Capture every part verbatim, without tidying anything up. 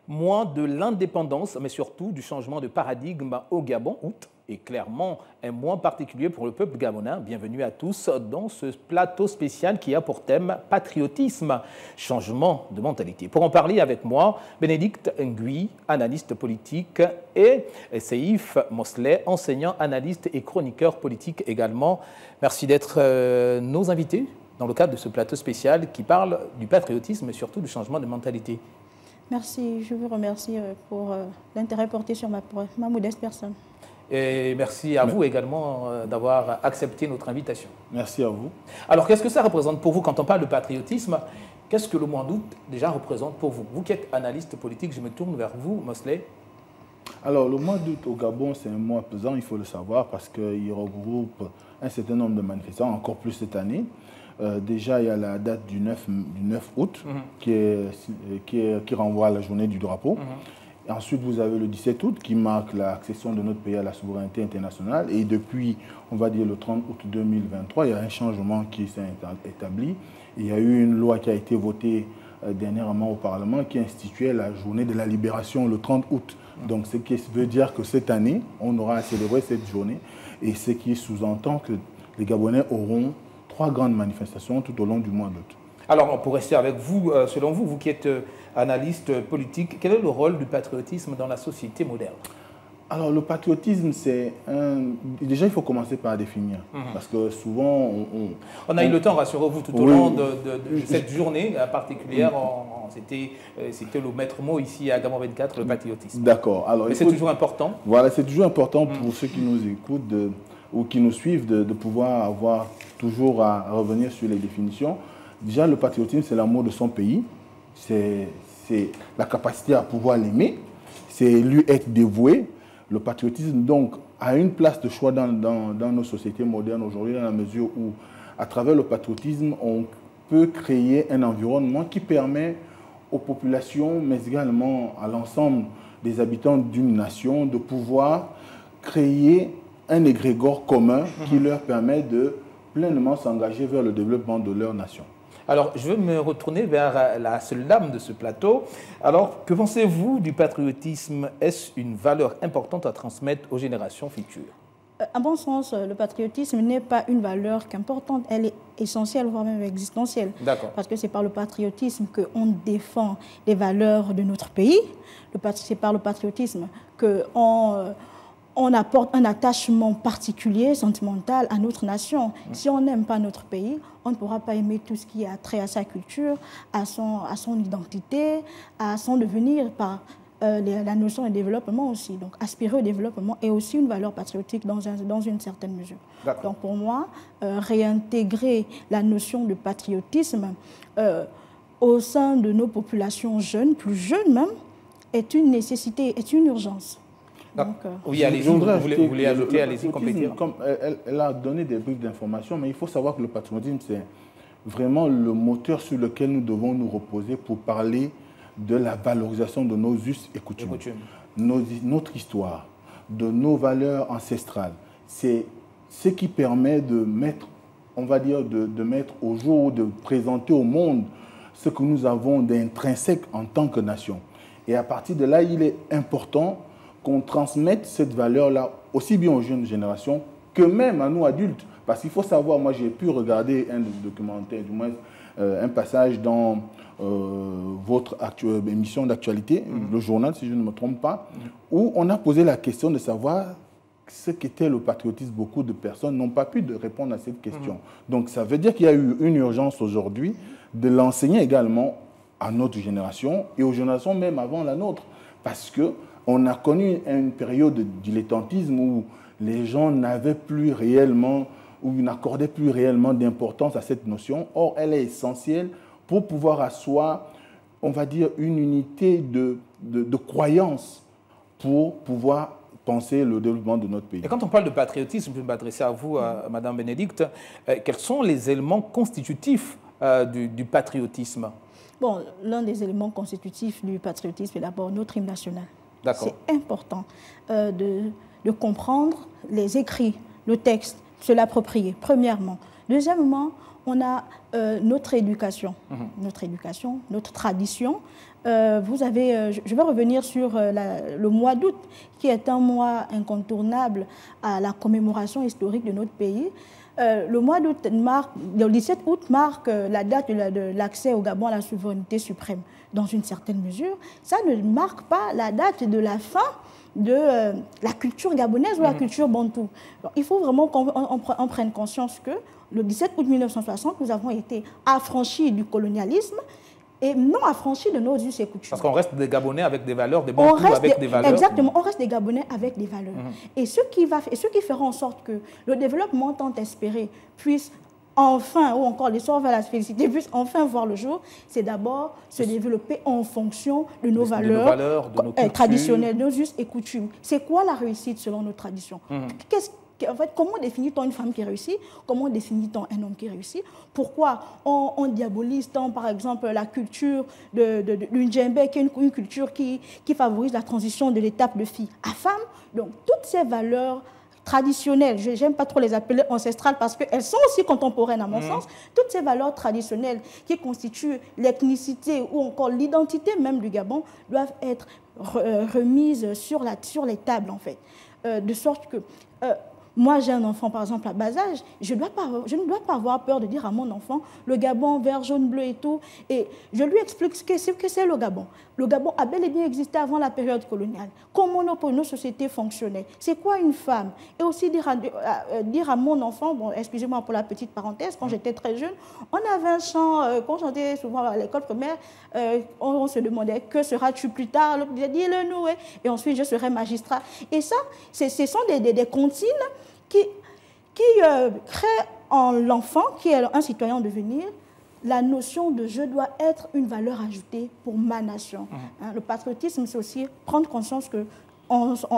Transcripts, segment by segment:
mois de l'indépendance, mais surtout du changement de paradigme au Gabon. Août est clairement un mois particulier pour le peuple gabonais. Bienvenue à tous dans ce plateau spécial qui a pour thème patriotisme, changement de mentalité. Pour en parler avec moi, Bénédicte Ngui, analyste politique, et Seif Mosleh, enseignant, analyste et chroniqueur politique également. Merci d'être euh, nos invités dans le cadre de ce plateau spécial qui parle du patriotisme et surtout du changement de mentalité. Merci, je vous remercie pour l'intérêt porté sur ma, ma modeste personne. Et merci à vous également d'avoir accepté notre invitation. Merci à vous. Alors, qu'est-ce que ça représente pour vous quand on parle de patriotisme? Qu'est-ce que le mois d'août déjà représente pour vous? Vous qui êtes analyste politique, je me tourne vers vous, Mosleh. Alors, le mois d'août au Gabon, c'est un mois pesant, il faut le savoir, parce qu'il regroupe un certain nombre de manifestants, encore plus cette année. Euh, déjà, il y a la date du neuf août, mm-hmm. qui, est, qui, est, qui renvoie à la journée du drapeau. Mm-hmm. Et ensuite, vous avez le dix-sept août, qui marque l'accession de notre pays à la souveraineté internationale. Et depuis, on va dire, le trente août deux mille vingt-trois, il y a un changement qui s'est établi. Et il y a eu une loi qui a été votée euh, dernièrement au Parlement qui instituait la journée de la libération le trente août. Mm-hmm. Donc, ce qui veut dire que cette année, on aura célébré cette journée. Et ce qui sous-entend que les Gabonais auront trois grandes manifestations tout au long du mois d'août. Alors, pour rester avec vous, euh, selon vous, vous qui êtes euh, analyste politique, quel est le rôle du patriotisme dans la société moderne? Alors, le patriotisme, c'est un... Déjà, il faut commencer par définir. Mm-hmm. Parce que souvent, on... On, on a on... eu le temps, rassurez-vous, tout au oui. long de, de, de cette journée particulière. Mm-hmm. C'était euh, le maître mot ici à Gabon vingt-quatre, le patriotisme. D'accord. Alors, mais c'est faut... toujours important. Voilà, c'est toujours important pour mm-hmm. ceux qui nous écoutent de... ou qui nous suivent, de, de pouvoir avoir toujours à revenir sur les définitions. Déjà, le patriotisme, c'est l'amour de son pays, c'est la capacité à pouvoir l'aimer, c'est lui être dévoué. Le patriotisme, donc, a une place de choix dans, dans, dans nos sociétés modernes aujourd'hui, dans la mesure où, à travers le patriotisme, on peut créer un environnement qui permet aux populations, mais également à l'ensemble des habitants d'une nation, de pouvoir créer un égrégore commun mmh. qui leur permet de pleinement s'engager vers le développement de leur nation. Alors, je veux me retourner vers la seule dame de ce plateau. Alors, que pensez-vous du patriotisme? Est-ce une valeur importante à transmettre aux générations futures? À mon sens, le patriotisme n'est pas une valeur qu'importante, elle est essentielle, voire même existentielle. D'accord. Parce que c'est par le patriotisme qu'on défend les valeurs de notre pays. C'est par le patriotisme qu'on... on apporte un attachement particulier, sentimental à notre nation. Si on n'aime pas notre pays, on ne pourra pas aimer tout ce qui a trait à sa culture, à son, à son identité, à son devenir, par euh, les, la notion de développement aussi. Donc, aspirer au développement est aussi une valeur patriotique dans, un, dans une certaine mesure. Donc, pour moi, euh, réintégrer la notion de patriotisme euh, au sein de nos populations jeunes, plus jeunes même, est une nécessité, est une urgence. Donc, euh, oui, allez-y, vous, vous voulez, vous voulez ajouter, allez-y, compléter. Comme elle, elle a donné des briefs d'informations, mais il faut savoir que le patriotisme, c'est vraiment le moteur sur lequel nous devons nous reposer pour parler de la valorisation de nos us et coutumes, et coutumes. Nos, notre histoire, de nos valeurs ancestrales. C'est ce qui permet de mettre, on va dire, de, de mettre au jour, de présenter au monde ce que nous avons d'intrinsèque en tant que nation. Et à partir de là, il est important qu'on transmette cette valeur-là aussi bien aux jeunes générations que même à nous adultes. Parce qu'il faut savoir, moi j'ai pu regarder un documentaire, du moins euh, un passage dans euh, votre émission d'actualité, mmh. le journal si je ne me trompe pas, mmh. où on a posé la question de savoir ce qu'était le patriotisme. Beaucoup de personnes n'ont pas pu de répondre à cette question. Mmh. Donc ça veut dire qu'il y a eu une urgence aujourd'hui de l'enseigner également à notre génération et aux générations même avant la nôtre. Parce que on a connu une période de dilettantisme où les gens n'avaient plus réellement, ou n'accordaient plus réellement d'importance à cette notion. Or, elle est essentielle pour pouvoir asseoir, on va dire, une unité de, de, de croyance pour pouvoir penser le développement de notre pays. Et quand on parle de patriotisme, je vais m'adresser à vous, à Madame Bénédicte, euh, quels sont les éléments constitutifs euh, du, du patriotisme? Bon, l'un des éléments constitutifs du patriotisme est d'abord notre hymne national. C'est important euh, de, de comprendre les écrits, le texte, se l'approprier, premièrement. Deuxièmement, on a euh, notre éducation, mmh. notre éducation, notre tradition. Euh, vous avez, euh, je vais revenir sur euh, la, le mois d'août, qui est un mois incontournable à la commémoration historique de notre pays. Euh, le mois d'août marque, le dix-sept août marque euh, la date de l'accès au Gabon à la souveraineté suprême, dans une certaine mesure. Ça ne marque pas la date de la fin de euh, la culture gabonaise ou la culture bantoue. Alors, il faut vraiment qu'on on, on prenne conscience que le dix-sept août mille neuf cent soixante, nous avons été affranchis du colonialisme et non affranchis de nos us et coutumes. Parce qu'on reste des Gabonais avec des valeurs, des Bantous avec des, des valeurs. Exactement, on reste des Gabonais avec des valeurs. Mm-hmm. Et ce qui va, et ce qui fera en sorte que le développement tant espéré puisse enfin, ou encore l'essor vers la félicité, puisse enfin voir le jour, c'est d'abord se développer en fonction de nos de, valeurs, de nos valeurs de nos traditionnelles, de nos us et coutumes. C'est quoi la réussite selon nos traditions? mm-hmm. Qu'est-ce En fait, comment définit-on une femme qui réussit? Comment définit-on un homme qui réussit? Pourquoi on, on diabolise tant, par exemple, la culture de, de, de l'Undjembé, qui est une, une culture qui, qui favorise la transition de l'étape de fille à femme? Donc, toutes ces valeurs traditionnelles, je n'aime pas trop les appeler ancestrales parce qu'elles sont aussi contemporaines à mon mmh. sens, toutes ces valeurs traditionnelles qui constituent l'ethnicité ou encore l'identité même du Gabon doivent être remises sur, la, sur les tables, en fait. Euh, de sorte que... Euh, Moi, j'ai un enfant, par exemple, à bas âge, je, dois pas, je ne dois pas avoir peur de dire à mon enfant le Gabon, vert, jaune, bleu et tout. Et je lui explique ce que c'est, que c'est le Gabon. Le Gabon a bel et bien existé avant la période coloniale. Comment nos, nos sociétés fonctionnaient. C'est quoi une femme? Et aussi dire à, à, dire à mon enfant, bon, excusez-moi pour la petite parenthèse, quand j'étais très jeune, on avait un chant, euh, quand j'étais souvent à l'école primaire, euh, on, on se demandait que seras-tu plus tard? L'autre disait, dis-le-nous, et, et ensuite je serai magistrat. Et ça, ce sont des, des, des comptines qui, qui euh, crée en l'enfant, qui est un citoyen en devenir, la notion de « je dois être une valeur ajoutée pour ma nation mmh. ». Hein, le patriotisme, c'est aussi prendre conscience que on, on,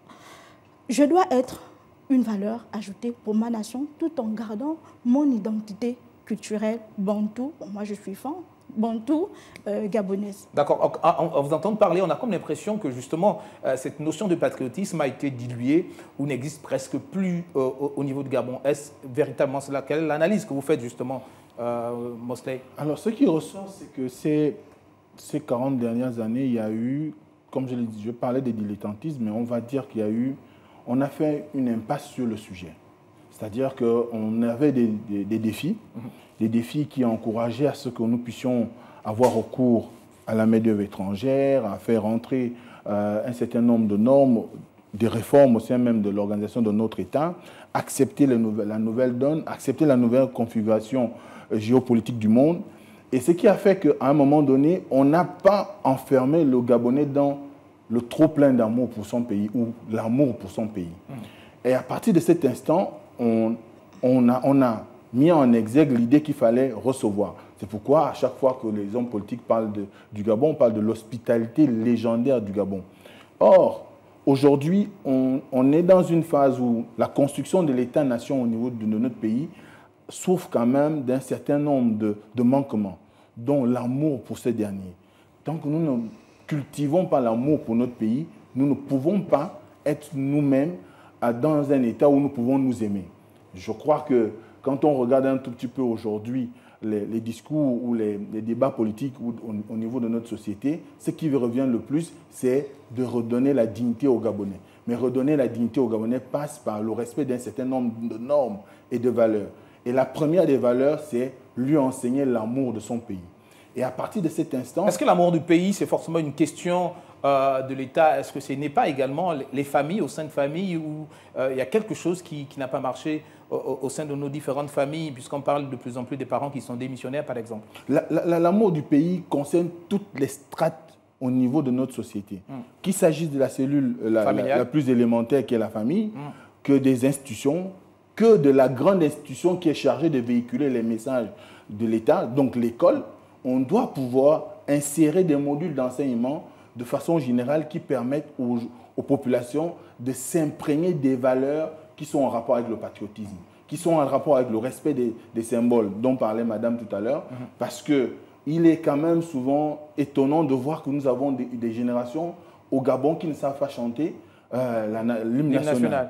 je dois être une valeur ajoutée pour ma nation tout en gardant mon identité culturelle bantoue. Bon, moi, je suis fan. Bantou, euh, gabonaise. D'accord. En vous entendant parler, on a comme l'impression que justement euh, cette notion de patriotisme a été diluée ou n'existe presque plus euh, au, au niveau du Gabon. Est-ce véritablement cela? Quelle est l'analyse que vous faites justement, euh, Mosley? Alors, ce qui ressort, c'est que ces, ces quarante dernières années, il y a eu, comme je l'ai dit, je parlais des dilettantismes, mais on va dire qu'il y a eu, on a fait une impasse sur le sujet. C'est-à-dire qu'on avait des, des, des défis, mmh. des défis qui encourageaient à ce que nous puissions avoir recours à la main-d'œuvre étrangère, à faire entrer euh, un certain nombre de normes, des réformes au sein même de l'organisation de notre État, accepter les nouvelles, la nouvelle donne, accepter la nouvelle configuration euh, géopolitique du monde. Et ce qui a fait qu'à un moment donné, on n'a pas enfermé le Gabonais dans le trop-plein d'amour pour son pays ou l'amour pour son pays. Mmh. Et à partir de cet instant, on, on, a, on a mis en exergue l'idée qu'il fallait recevoir. C'est pourquoi, à chaque fois que les hommes politiques parlent de, du Gabon, on parle de l'hospitalité légendaire du Gabon. Or, aujourd'hui, on, on est dans une phase où la construction de l'État-nation au niveau de, de notre pays souffre quand même d'un certain nombre de, de manquements, dont l'amour pour ces derniers. Tant que nous ne cultivons pas l'amour pour notre pays, nous ne pouvons pas être nous-mêmes dans un état où nous pouvons nous aimer. Je crois que quand on regarde un tout petit peu aujourd'hui les, les discours ou les, les débats politiques ou, au, au niveau de notre société, ce qui revient le plus, c'est de redonner la dignité aux Gabonais. Mais redonner la dignité aux Gabonais passe par le respect d'un certain nombre de normes et de valeurs. Et la première des valeurs, c'est lui enseigner l'amour de son pays. Et à partir de cet instant... Est-ce que l'amour du pays, c'est forcément une question euh, de l'État? Est-ce que ce n'est pas également les familles, au sein de familles, où euh, il y a quelque chose qui, qui n'a pas marché au, au sein de nos différentes familles, puisqu'on parle de plus en plus des parents qui sont démissionnaires, par exemple? L'amour du pays concerne toutes les strates au niveau de notre société. Hum. Qu'il s'agisse de la cellule la, la, la plus élémentaire qui est la famille, hum. que des institutions, que de la grande institution qui est chargée de véhiculer les messages de l'État, donc l'école. On doit pouvoir insérer des modules d'enseignement de façon générale qui permettent aux, aux populations de s'imprégner des valeurs qui sont en rapport avec le patriotisme, qui sont en rapport avec le respect des, des symboles dont parlait Madame tout à l'heure, mmh. parce qu'il est quand même souvent étonnant de voir que nous avons des, des générations au Gabon qui ne savent pas chanter euh, l'hymne national. national.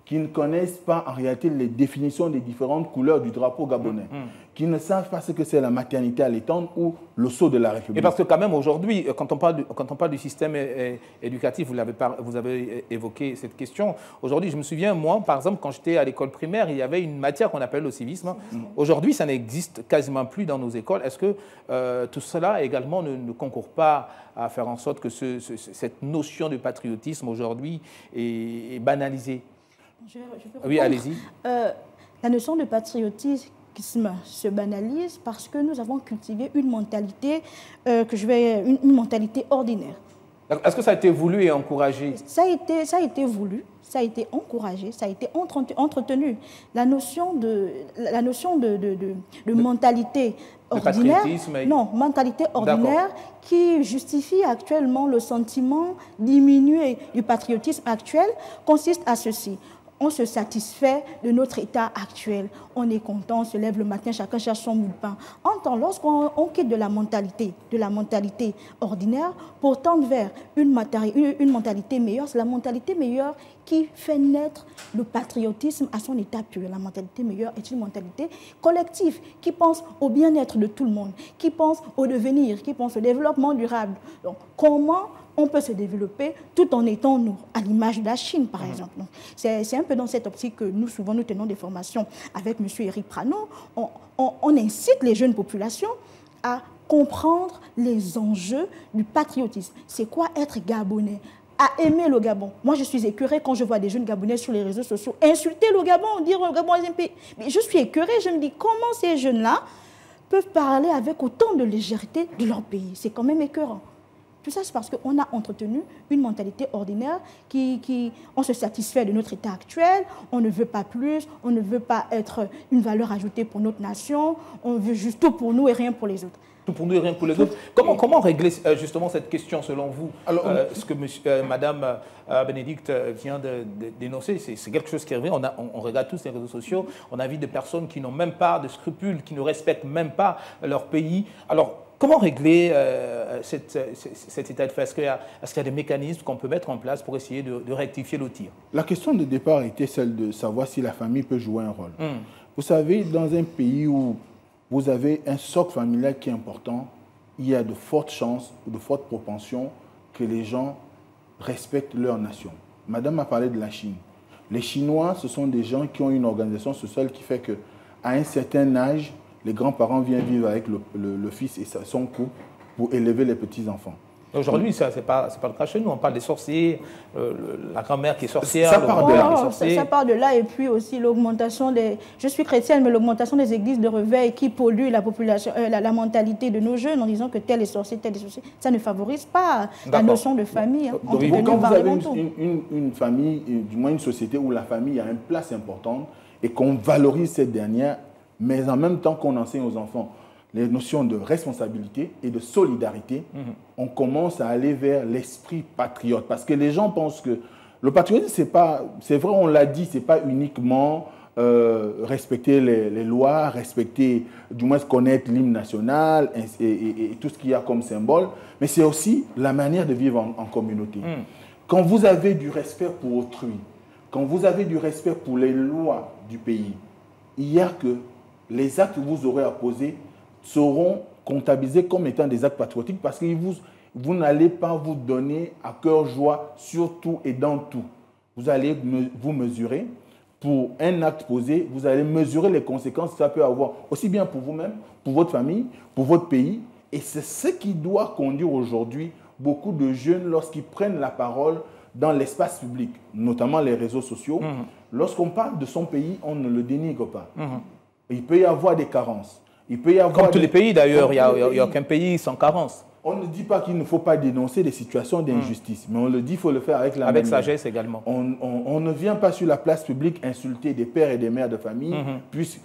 qui ne connaissent pas en réalité les définitions des différentes couleurs du drapeau gabonais, mmh. qui ne savent pas ce que c'est la maternité allaitante ou le sceau de la République. Et parce que quand même aujourd'hui, quand on parle du, quand on parle du système é, é, éducatif, vous, l'avez par, vous avez évoqué cette question, aujourd'hui je me souviens, moi par exemple, quand j'étais à l'école primaire, il y avait une matière qu'on appelle le civisme. Mmh. Aujourd'hui ça n'existe quasiment plus dans nos écoles. Est-ce que euh, tout cela également ne, ne concourt pas à faire en sorte que ce, ce, cette notion de patriotisme aujourd'hui est, est banalisée? Je, je oui, allez-y. Euh, la notion de patriotisme se banalise parce que nous avons cultivé une mentalité, euh, que je vais, une, une mentalité ordinaire. Est-ce que ça a été voulu et encouragé? Ça a été, ça a été voulu, ça a été encouragé, ça a été entretenu. La notion de, la notion de, de, de, de mentalité ordinaire, non, mentalité ordinaire qui justifie actuellement le sentiment diminué du patriotisme actuel consiste à ceci. On se satisfait de notre état actuel. On est content, on se lève le matin, chacun cherche son bout de pain. En temps, lorsqu'on on quitte de la mentalité, de la mentalité ordinaire pour tendre vers une, une, une mentalité meilleure, c'est la mentalité meilleure qui fait naître le patriotisme à son état pur. La mentalité meilleure est une mentalité collective qui pense au bien-être de tout le monde, qui pense au devenir, qui pense au développement durable. Donc, comment on peut se développer tout en étant nous, à l'image de la Chine, par mmh. exemple. C'est un peu dans cette optique que nous, souvent, nous tenons des formations avec M. Éric Prano. On, on, on incite les jeunes populations à comprendre les enjeux du patriotisme. C'est quoi être gabonais? À aimer le Gabon. Moi, je suis écœurée quand je vois des jeunes Gabonais sur les réseaux sociaux insulter le Gabon, dire le Gabon est un pays. Mais je suis écœurée, je me dis comment ces jeunes-là peuvent parler avec autant de légèreté de leur pays. C'est quand même écœurant. Tout ça, c'est parce qu'on a entretenu une mentalité ordinaire qui, qui, on se satisfait de notre état actuel, on ne veut pas plus, on ne veut pas être une valeur ajoutée pour notre nation, on veut juste tout pour nous et rien pour les autres. Tout pour nous et rien pour les autres. Comment, comment régler euh, justement cette question selon vous? Alors, euh, ce que monsieur, euh, Madame euh, Bénédicte vient de, de dénoncer, c'est quelque chose qui revient. On, a, on, on regarde tous les réseaux sociaux, on a vu des personnes qui n'ont même pas de scrupules, qui ne respectent même pas leur pays. Alors, comment régler euh, cette, cet état de fait? Est-ce qu'il y, est qu'il y a des mécanismes qu'on peut mettre en place pour essayer de, de rectifier le tir? La question de départ était celle de savoir si la famille peut jouer un rôle. Hum. Vous savez, dans un pays où vous avez un socle familial qui est important, il y a de fortes chances ou de fortes propensions que les gens respectent leur nation. Madame a parlé de la Chine. Les Chinois, ce sont des gens qui ont une organisation sociale qui fait qu'à un certain âge, les grands-parents viennent vivre avec le, le, le fils et son couple pour élever les petits-enfants. Aujourd'hui, ce n'est pas, pas le cas chez nous. On parle des sorciers, euh, la grand-mère qui est sorcière. Ça part de là. Oh, ça, ça part de là. Et puis aussi l'augmentation des... Je suis chrétienne, mais l'augmentation des églises de réveil qui polluent la, population, euh, la, la mentalité de nos jeunes en disant que tel est sorcier, tel est sorcier. Ça ne favorise pas la notion de famille. Hein, Donc, quand vous avez une, une, une, une famille, du moins une société où la famille a une place importante et qu'on valorise cette dernière, mais en même temps qu'on enseigne aux enfants les notions de responsabilité et de solidarité, mmh. on commence à aller vers l'esprit patriote. Parce que les gens pensent que le patriotisme, c'est pas, c'est vrai, on l'a dit, c'est pas uniquement euh, respecter les, les lois, respecter, du moins connaître l'hymne national et, et, et tout ce qu'il y a comme symbole, mais c'est aussi la manière de vivre en, en communauté. Mmh. Quand vous avez du respect pour autrui, quand vous avez du respect pour les lois du pays, il y a que les actes que vous aurez à poser seront comptabilisés comme étant des actes patriotiques parce que vous, vous n'allez pas vous donner à cœur joie sur tout et dans tout. Vous allez me, vous mesurer pour un acte posé, vous allez mesurer les conséquences que ça peut avoir, aussi bien pour vous-même, pour votre famille, pour votre pays. Et c'est ce qui doit conduire aujourd'hui beaucoup de jeunes lorsqu'ils prennent la parole dans l'espace public, notamment les réseaux sociaux. Mmh. Lorsqu'on parle de son pays, on ne le dénigre pas. Mmh. Il peut y avoir des carences. Il peut y avoir Comme tous des... les pays d'ailleurs, il n'y a, a aucun pays sans carence. On ne dit pas qu'il ne faut pas dénoncer des situations d'injustice, mmh. mais on le dit, il faut le faire avec la Avec manière. sagesse également. On, on, on ne vient pas sur la place publique insulter des pères et des mères de famille, mmh. puisque,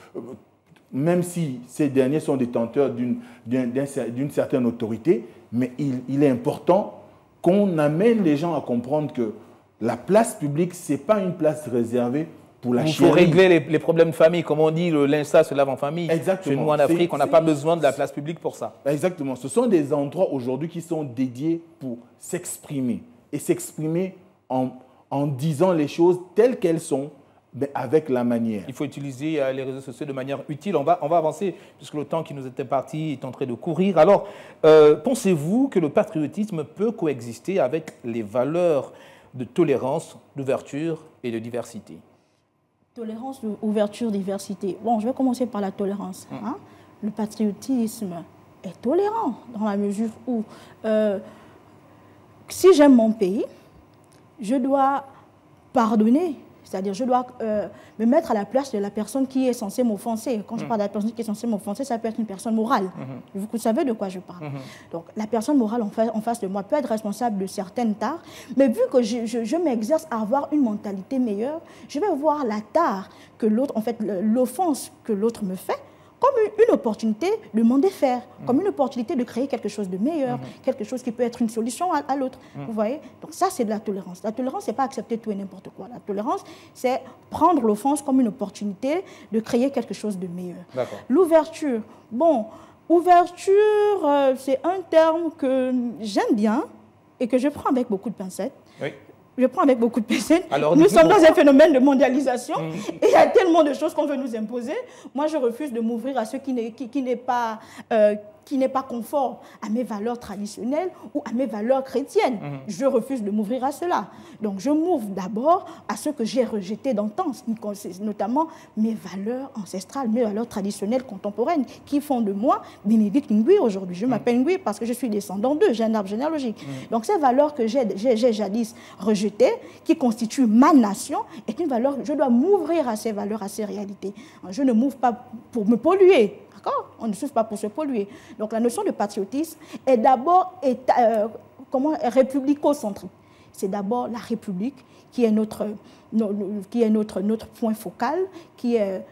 même si ces derniers sont détenteurs d'une d'une certaine autorité, mais il, il est important qu'on amène les gens à comprendre que la place publique, ce n'est pas une place réservée pour la chérie. Il faut régler les, les problèmes de famille, comme on dit, l'insta se lave en famille. Exactement. Chez nous en Afrique, on n'a pas besoin de la place publique pour ça. Exactement. Ce sont des endroits aujourd'hui qui sont dédiés pour s'exprimer. Et s'exprimer en, en disant les choses telles qu'elles sont, mais avec la manière. Il faut utiliser euh, les réseaux sociaux de manière utile. On va, on va avancer, puisque le temps qui nous était parti est en train de courir. Alors, euh, pensez-vous que le patriotisme peut coexister avec les valeurs de tolérance, d'ouverture et de diversité? Tolérance, ouverture, diversité. Bon, je vais commencer par la tolérance. Mmh. Hein? Le patriotisme est tolérant dans la mesure où, euh, si j'aime mon pays, je dois pardonner. C'est-à-dire, je dois euh, me mettre à la place de la personne qui est censée m'offenser. Quand je mmh. parle de la personne qui est censée m'offenser, ça peut être une personne morale. Mmh. Vous savez de quoi je parle. Mmh. Donc, la personne morale en face, en face de moi peut être responsable de certaines tares, mais vu que je, je, je m'exerce à avoir une mentalité meilleure, je vais voir la tare que l'autre, en fait, l'offense que l'autre me fait, comme une, une opportunité de m'en défaire, mmh. comme une opportunité de créer quelque chose de meilleur, mmh. quelque chose qui peut être une solution à, à l'autre. Mmh. Vous voyez? Donc ça, c'est de la tolérance. La tolérance, ce n'est pas accepter tout et n'importe quoi. La tolérance, c'est prendre l'offense comme une opportunité de créer quelque chose de meilleur. L'ouverture, bon, ouverture, euh, c'est un terme que j'aime bien et que je prends avec beaucoup de pincettes. Oui. Je prends avec beaucoup de pincettes. Alors, nous sommes dans un phénomène de mondialisation mmh. et il y a tellement de choses qu'on veut nous imposer. Moi, je refuse de m'ouvrir à ce qui n'est qui, qui n'est pas, euh, qui n'est pas conforme à mes valeurs traditionnelles ou à mes valeurs chrétiennes. Mmh. Je refuse de m'ouvrir à cela. Donc, je m'ouvre d'abord à ce que j'ai rejeté d'antan, notamment mes valeurs ancestrales, mes valeurs traditionnelles contemporaines qui font de moi Bénédicte Ngui aujourd'hui. Je mmh. m'appelle Ngui parce que je suis descendant d'eux, j'ai un arbre généalogique. Mmh. Donc, ces valeurs que j'ai jadis rejetées, qui constituent ma nation, est une valeur, je dois m'ouvrir à ces valeurs, à ces réalités. Je ne m'ouvre pas pour me polluer. On ne souffre pas pour se polluer. Donc la notion de patriotisme est d'abord euh, républico-centrique. C'est d'abord la République qui est, notre, no, qui est notre, notre point focal, qui est,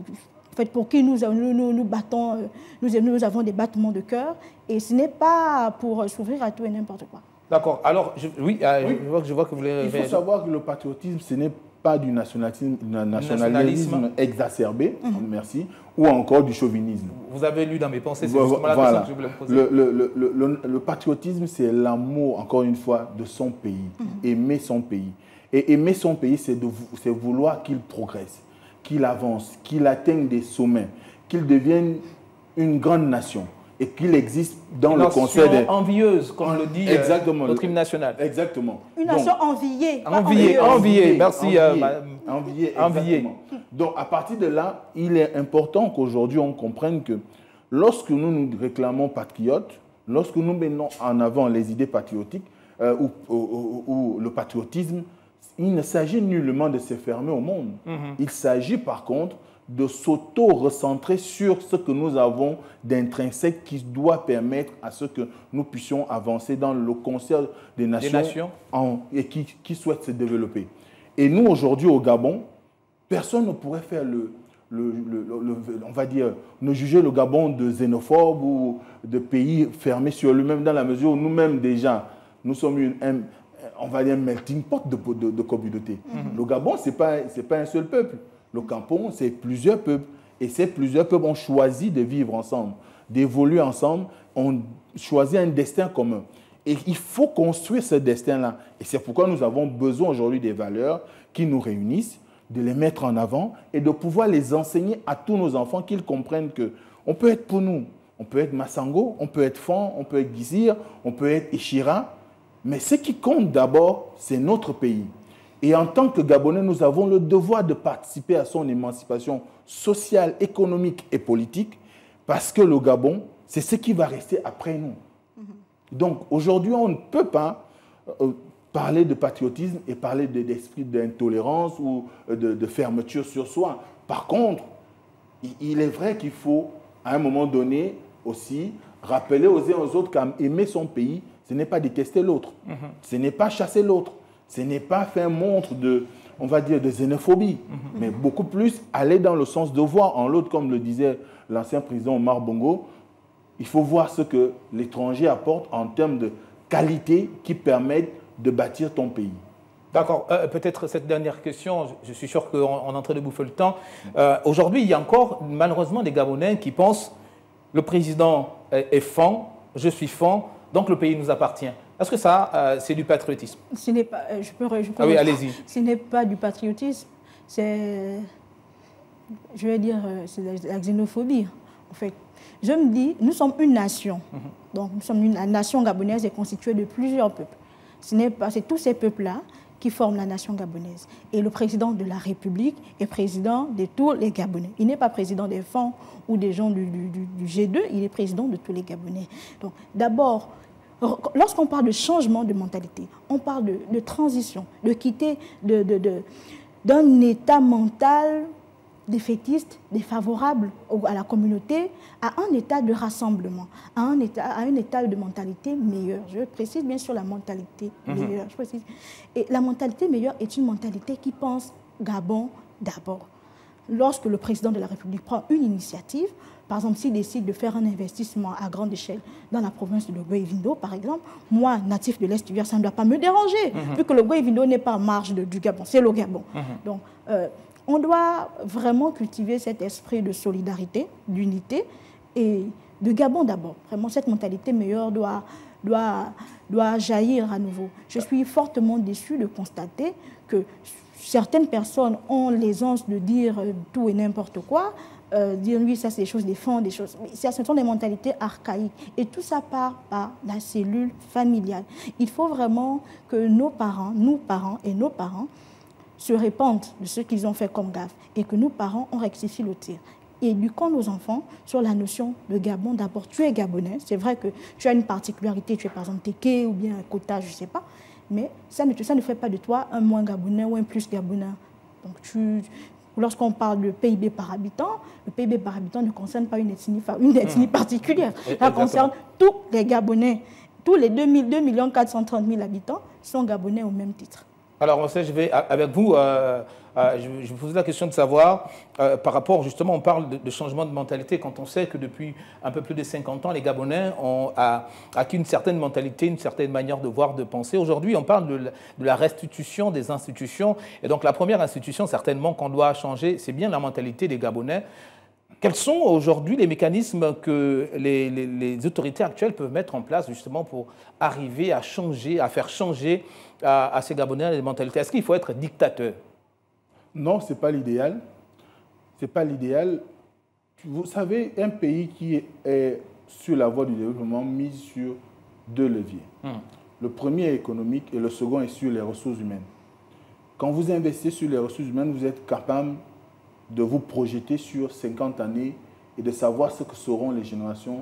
en fait, pour qui nous, nous, nous, nous battons, nous, nous avons des battements de cœur. Et ce n'est pas pour s'ouvrir à tout et n'importe quoi. D'accord. Alors, je, oui, euh, oui. Je, vois que, je vois que vous voulez... Il faut savoir que le patriotisme, ce n'est pas du nationalisme, nationalisme, nationalisme exacerbé, mmh. merci, ou encore du chauvinisme. Vous avez lu dans mes pensées, c'est justement la voilà. question que je voulais me poser. Le, le, le, le, le patriotisme, c'est l'amour, encore une fois, de son pays, mmh. aimer son pays. Et aimer son pays, c'est vouloir qu'il progresse, qu'il avance, qu'il atteigne des sommets, qu'il devienne une grande nation. Et qu'il existe dans une le conseil des... envieuse, comme le dit Exactement. Euh, notre hymne national. Exactement. Une nation Donc, enviée. Enviée, enviée. Merci. Enviée, euh, enviée, enviée. Donc, à partir de là, il est important qu'aujourd'hui, on comprenne que lorsque nous nous réclamons patriotes, lorsque nous mettons en avant les idées patriotiques euh, ou, ou, ou, ou le patriotisme, il ne s'agit nullement de se fermer au monde. Mm-hmm. Il s'agit par contre de s'auto-recentrer sur ce que nous avons d'intrinsèque qui doit permettre à ce que nous puissions avancer dans le concert des nations, des nations. En, et qui, qui souhaitent se développer. Et nous, aujourd'hui, au Gabon, personne ne pourrait faire le, le, le, le, on va dire, ne juger le Gabon de xénophobe ou de pays fermé sur lui-même, dans la mesure où nous-mêmes déjà, nous sommes une, un, on va dire un melting pot de, de, de communautés. Mm-hmm. Le Gabon, ce n'est pas, c'est pas un seul peuple. Le Gabon, c'est plusieurs peuples. Et ces plusieurs peuples ont choisi de vivre ensemble, d'évoluer ensemble, ont choisi un destin commun. Et il faut construire ce destin-là. Et c'est pourquoi nous avons besoin aujourd'hui des valeurs qui nous réunissent, de les mettre en avant et de pouvoir les enseigner à tous nos enfants, qu'ils comprennent qu'on peut être pour nous. On peut être Massango, on peut être Fan, on peut être Gizir, on peut être Ishira. Mais ce qui compte d'abord, c'est notre pays. Et en tant que Gabonais, nous avons le devoir de participer à son émancipation sociale, économique et politique, parce que le Gabon, c'est ce qui va rester après nous. Mm-hmm. Donc aujourd'hui, on ne peut pas euh, parler de patriotisme et parler d'esprit d'intolérance ou de, de fermeture sur soi. Par contre, il est vrai qu'il faut, à un moment donné aussi, rappeler aux uns aux autres qu'aimer son pays, ce n'est pas détester l'autre, mm-hmm. ce n'est pas chasser l'autre. Ce n'est pas faire montre de, on va dire, de xénophobie, mm-hmm. mais beaucoup plus aller dans le sens de voir en l'autre, comme le disait l'ancien président Omar Bongo. Il faut voir ce que l'étranger apporte en termes de qualité qui permettent de bâtir ton pays. D'accord. Euh, peut-être cette dernière question, je suis sûr qu'on est en train de bouffer le temps. Euh, Aujourd'hui, il y a encore malheureusement des Gabonais qui pensent le président est Fan, je suis Fan, donc le pays nous appartient. Est-ce que ça, euh, c'est du patriotisme? Ce n'est pas, je peux, je peux ah oui, allez-y. Ce n'est pas du patriotisme, c'est, je vais dire, c'est la xénophobie, en fait. Je me dis, nous sommes une nation. Mm-hmm. Donc, nous sommes une la nation gabonaise est constituée de plusieurs peuples. Ce n'est pas, c'est tous ces peuples-là qui forment la nation gabonaise. Et le président de la République est président de tous les Gabonais. Il n'est pas président des fonds ou des gens du, du, du G deux, il est président de tous les Gabonais. Donc, d'abord, lorsqu'on parle de changement de mentalité, on parle de, de transition, de quitter de, de, de, d'un état mental défaitiste, défavorable à la communauté, à un état de rassemblement, à un état, à un état de mentalité meilleure. Je précise bien sûr la mentalité mm-hmm. meilleure. Je précise. Et la mentalité meilleure est une mentalité qui pense Gabon d'abord. Lorsque le président de la République prend une initiative, par exemple, s'il décide de faire un investissement à grande échelle dans la province de Logoi-Vindo, par exemple, moi, natif de l'Est du Gabon, ça ne doit pas me déranger, mm-hmm. vu que Logoi-Vindo n'est pas en marge de, du Gabon, c'est le Gabon. Mm-hmm. Donc, euh, on doit vraiment cultiver cet esprit de solidarité, d'unité et de Gabon d'abord. Vraiment, cette mentalité meilleure doit, doit, doit jaillir à nouveau. Je suis fortement déçue de constater que certaines personnes ont l'aisance de dire tout et n'importe quoi, euh, dire oui, ça c'est des choses, des fonds, des choses. Mais ce sont des mentalités archaïques. Et tout ça part par la cellule familiale. Il faut vraiment que nos parents, nous parents et nos parents, se répandent de ce qu'ils ont fait comme gaffe et que nous, parents, on rectifie le tir. Et éduquons nos enfants sur la notion de Gabon. D'abord, tu es Gabonais. C'est vrai que tu as une particularité, tu es par exemple Téké ou bien un quota, je ne sais pas. Mais ça ne, ça ne fait pas de toi un moins Gabonais ou un plus Gabonais. Donc, tu, lorsqu'on parle de P I B par habitant, le P I B par habitant ne concerne pas une ethnie, une ethnie mmh. particulière. Ça Exactement. concerne tous les Gabonais. Tous les deux millions quatre cent trente mille habitants sont Gabonais au même titre. Alors, on sait, je vais avec vous, euh, euh, je, je vous pose la question de savoir, euh, par rapport, justement, on parle de, de changement de mentalité, quand on sait que depuis un peu plus de cinquante ans, les Gabonais ont a, acquis une certaine mentalité, une certaine manière de voir, de penser. Aujourd'hui, on parle de la, de la restitution des institutions. Et donc, la première institution, certainement, qu'on doit changer, c'est bien la mentalité des Gabonais. Quels sont aujourd'hui les mécanismes que les, les, les autorités actuelles peuvent mettre en place justement pour arriver à changer, à faire changer à, à ces Gabonais les mentalités? Est-ce qu'il faut être dictateur? Non, ce n'est pas l'idéal. Ce n'est pas l'idéal. Vous savez, un pays qui est, est sur la voie du développement mise sur deux leviers. Hum. Le premier est économique et le second est sur les ressources humaines. Quand vous investissez sur les ressources humaines, vous êtes capable de vous projeter sur cinquante années et de savoir ce que seront les générations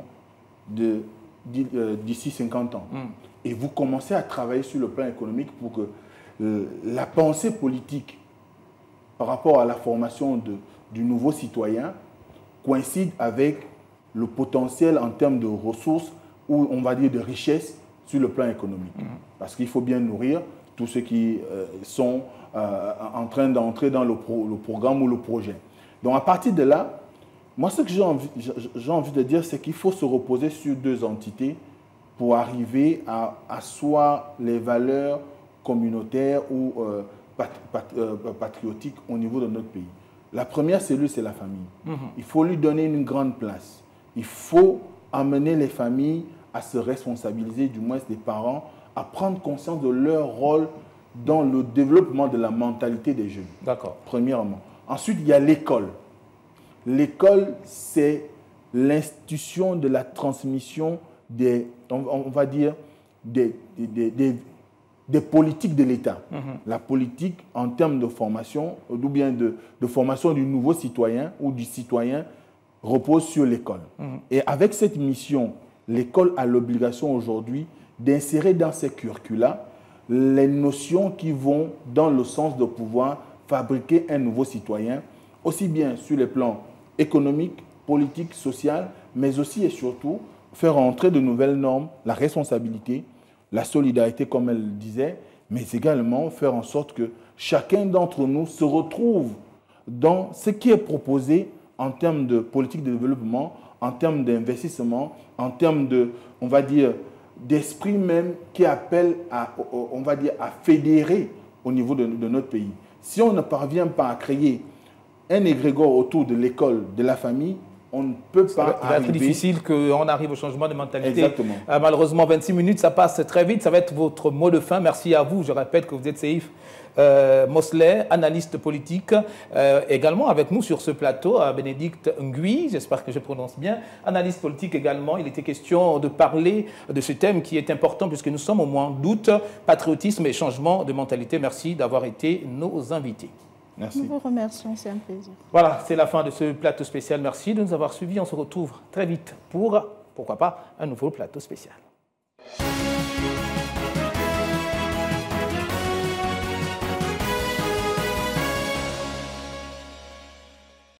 d'ici cinquante ans. Mm. Et vous commencez à travailler sur le plan économique pour que euh, la pensée politique par rapport à la formation de, du nouveau citoyen coïncide avec le potentiel en termes de ressources ou on va dire de richesse sur le plan économique. Mm. Parce qu'il faut bien nourrir tous ceux qui euh, sont euh, en train d'entrer dans le, pro, le programme ou le projet. Donc à partir de là, moi ce que j'ai envie, j'ai envie de dire, c'est qu'il faut se reposer sur deux entités pour arriver à asseoir les valeurs communautaires ou euh, pat, pat, euh, patriotiques au niveau de notre pays. La première cellule, c'est la famille. Mm-hmm. Il faut lui donner une grande place. Il faut amener les familles à se responsabiliser, du moins des parents, à prendre conscience de leur rôle dans le développement de la mentalité des jeunes. D'accord. Premièrement. Ensuite, il y a l'école. L'école, c'est l'institution de la transmission des, on, on va dire, des, des, des, des politiques de l'État. Mm-hmm. La politique en termes de formation, ou bien de, de formation du nouveau citoyen ou du citoyen, repose sur l'école. Mm-hmm. Et avec cette mission, l'école a l'obligation aujourd'hui d'insérer dans ses curricula les notions qui vont dans le sens de pouvoir fabriquer un nouveau citoyen, aussi bien sur les plans économiques, politiques, sociaux, mais aussi et surtout faire entrer de nouvelles normes, la responsabilité, la solidarité comme elle le disait, mais également faire en sorte que chacun d'entre nous se retrouve dans ce qui est proposé en termes de politique de développement, en termes d'investissement, en termes de, on va dire, d'esprit même qui appelle à, on va dire, à fédérer au niveau de, de notre pays. Si on ne parvient pas à créer un égrégore autour de l'école, de la famille, on ne peut pas ça va, arriver... être difficile qu'on arrive au changement de mentalité. Exactement. Euh, malheureusement, vingt-six minutes, ça passe très vite. Ça va être votre mot de fin. Merci à vous. Je répète que vous êtes Seif euh, Mosley, analyste politique, euh, également avec nous sur ce plateau, à Bénédicte Ngui, j'espère que je prononce bien, analyste politique également. Il était question de parler de ce thème qui est important puisque nous sommes au mois d'août, patriotisme et changement de mentalité. Merci d'avoir été nos invités. Merci. Nous vous remercions, c'est un plaisir. Voilà, c'est la fin de ce plateau spécial. Merci de nous avoir suivis. On se retrouve très vite pour, pourquoi pas, un nouveau plateau spécial.